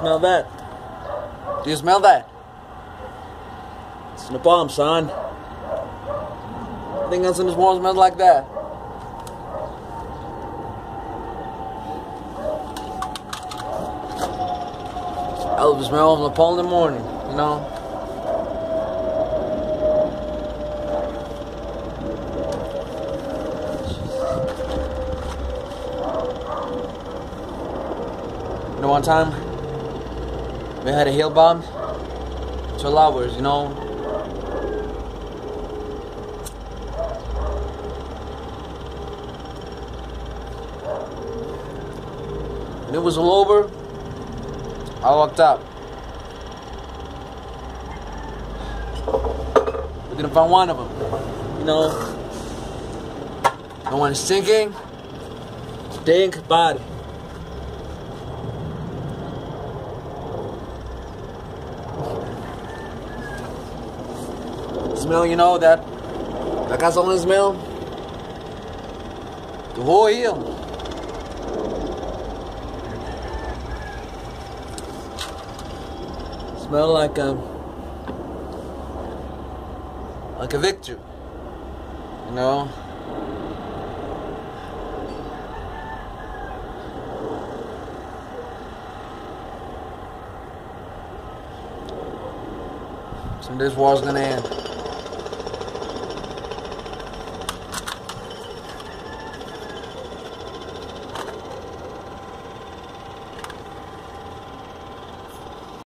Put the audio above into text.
smell that? Do you smell that? It's napalm, son. I think else in this world smells like that. I love the smell of napalm in the morning, you know? You know, one time we had a hail bomb, 12 hours, you know. When it was all over, I walked out. We didn't find one of them, you know. No one is sinking, stink body. Smell, you know, that gasoline smell, the whole hill. Smell like a victory, you know. So this war's gonna end.